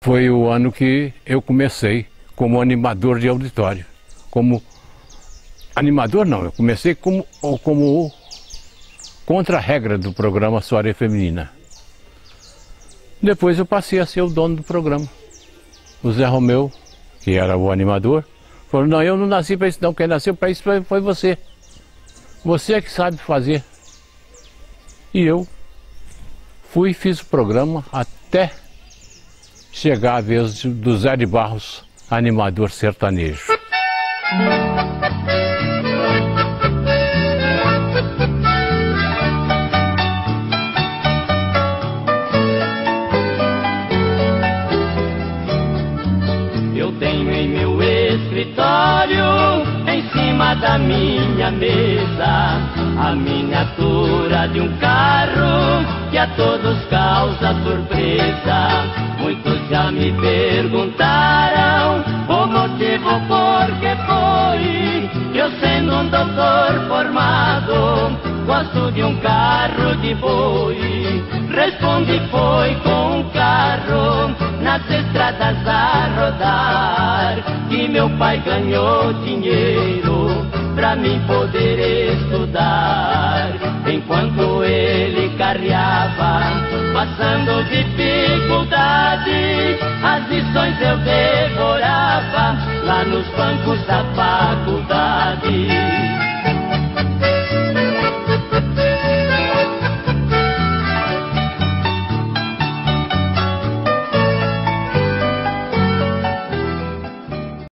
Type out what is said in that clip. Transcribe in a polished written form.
foi o ano que eu comecei como animador de auditório. Como animador não, eu comecei como contra a regra do programa Soirée Feminina. Depois eu passei a ser o dono do programa. O Zé Romeu, que era o animador, falou: não, eu não nasci para isso não, quem nasceu para isso foi você. Você é que sabe fazer. E eu fui e fiz o programa até chegar a vez do Zé de Barros, animador sertanejo. Eu tenho em meu escritório, em cima da minha mesa, a miniatura de um carro que a todos causa surpresa. Muitos já me perguntaram o motivo por que foi que eu, sendo um doutor formado, gosto de um carro de boi. Respondi: foi com um carro nas estradas a rodar que meu pai ganhou dinheiro pra mim poder estudar. Enquanto ele carreava, passando dificuldade, as lições eu devorava lá nos bancos da faculdade.